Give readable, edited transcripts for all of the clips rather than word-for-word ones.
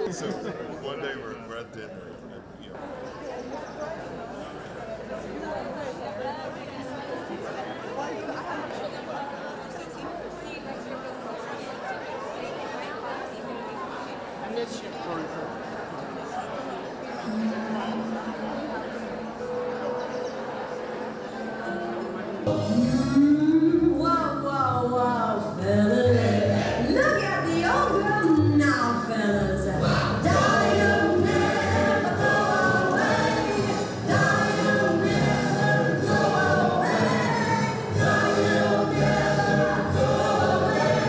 So one day we're at dinner, and, you know. I miss you. Wow, wow, wow, fellas. Look at the old girl now, fellas. Dial never go away. Dial never go away. Dial never go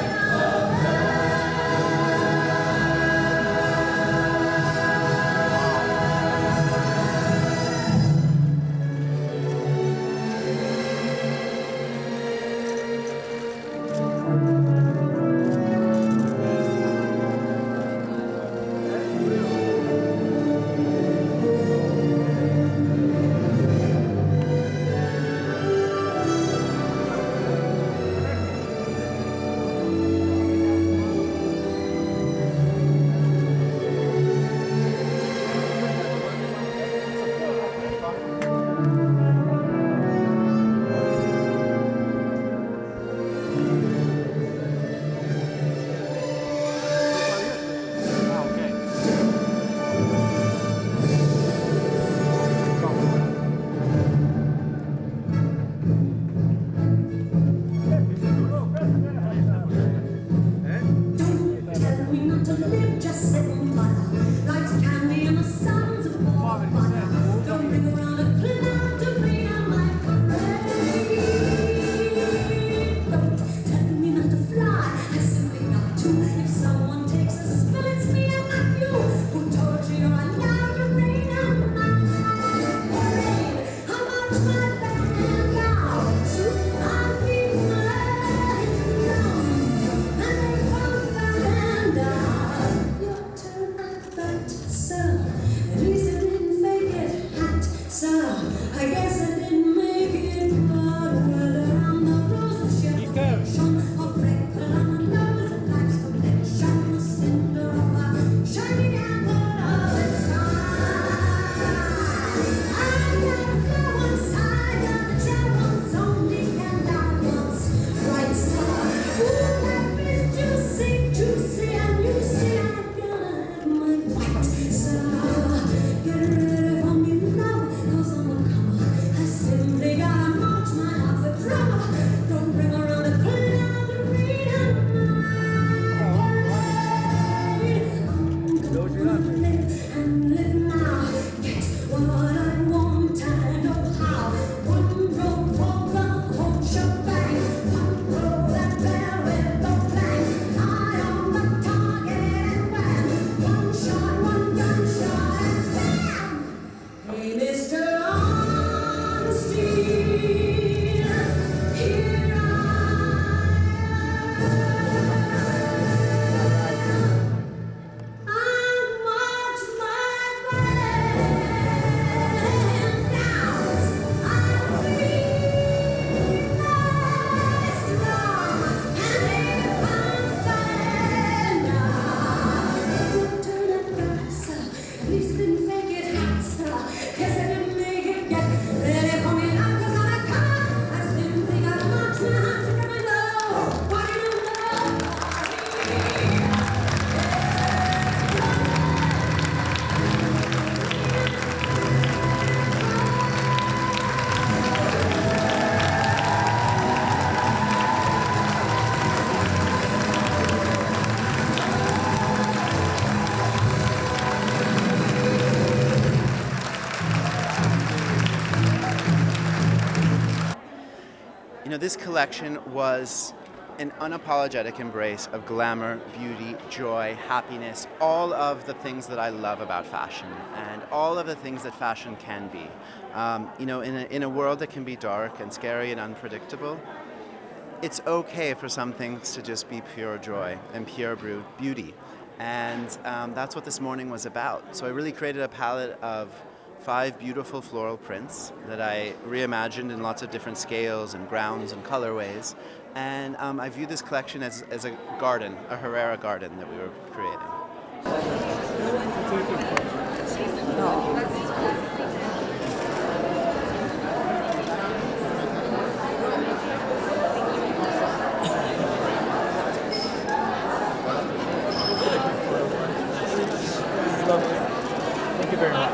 You know, this collection was an unapologetic embrace of glamour, beauty, joy, happiness, all of the things that I love about fashion and all of the things that fashion can be. You know, in a world that can be dark and scary and unpredictable, it's okay for some things to just be pure joy and pure beauty. And that's what this morning was about. So I really created a palette of 5 beautiful floral prints that I reimagined in lots of different scales and grounds and colorways. And I view this collection as a garden, a Herrera garden that we were creating. Thank you very much.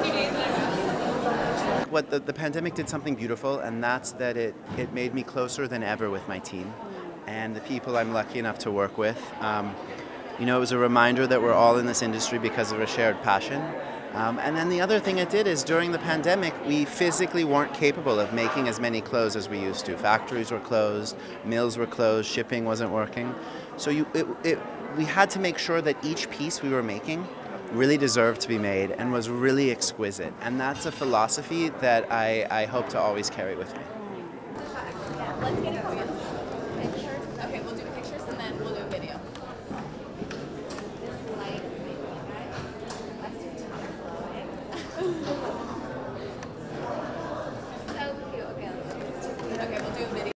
What the pandemic did something beautiful, and that's that it made me closer than ever with my team and the people I'm lucky enough to work with. You know, it was a reminder that we're all in this industry because of a shared passion. And then the other thing it did is during the pandemic, we physically weren't capable of making as many clothes as we used to. Factories were closed, mills were closed, shipping wasn't working. So we had to make sure that each piece we were making really deserved to be made and was really exquisite. And that's a philosophy that I hope to always carry with me. Let's get it.